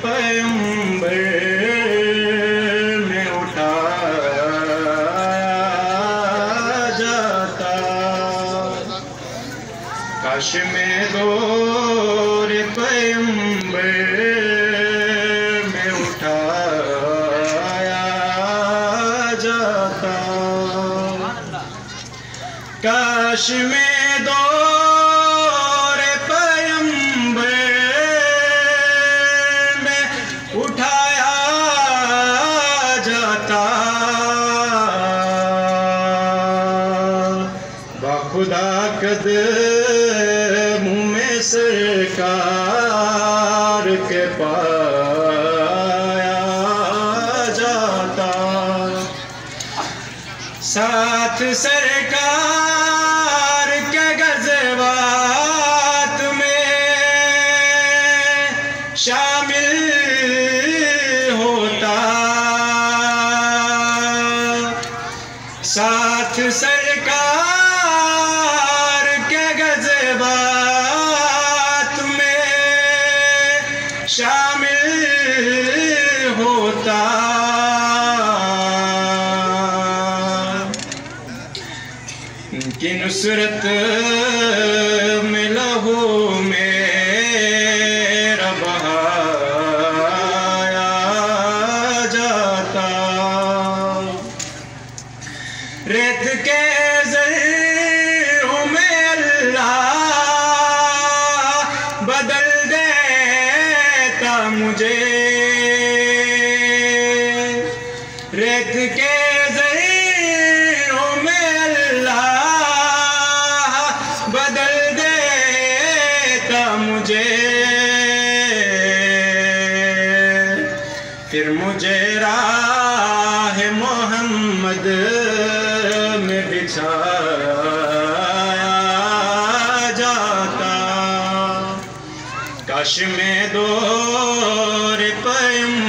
پیغمبر میں اٹھایا جاتا، کاش میں دور پیغمبر میں اٹھایا جاتا، کاش میں دور پیغمبر میں اٹھایا جاتا، باخدا قدموں میں سرکار کے پایا جاتا، ساتھ سرکار کے غزوات میں شامل ہوتا، ساتھ سرکار کے غزوات میں شامل ہوتا، ان کی نصرت میں لہو میرا بہایا جاتا، ریت کے ذروں میں اللہ بدل دیتا مجھے، ریت کے ذروں میں اللہ بدل دیتا مجھے، پھر مجھے راہ محمد میں بچھایا جاتا، کاش میں دور پیغمبر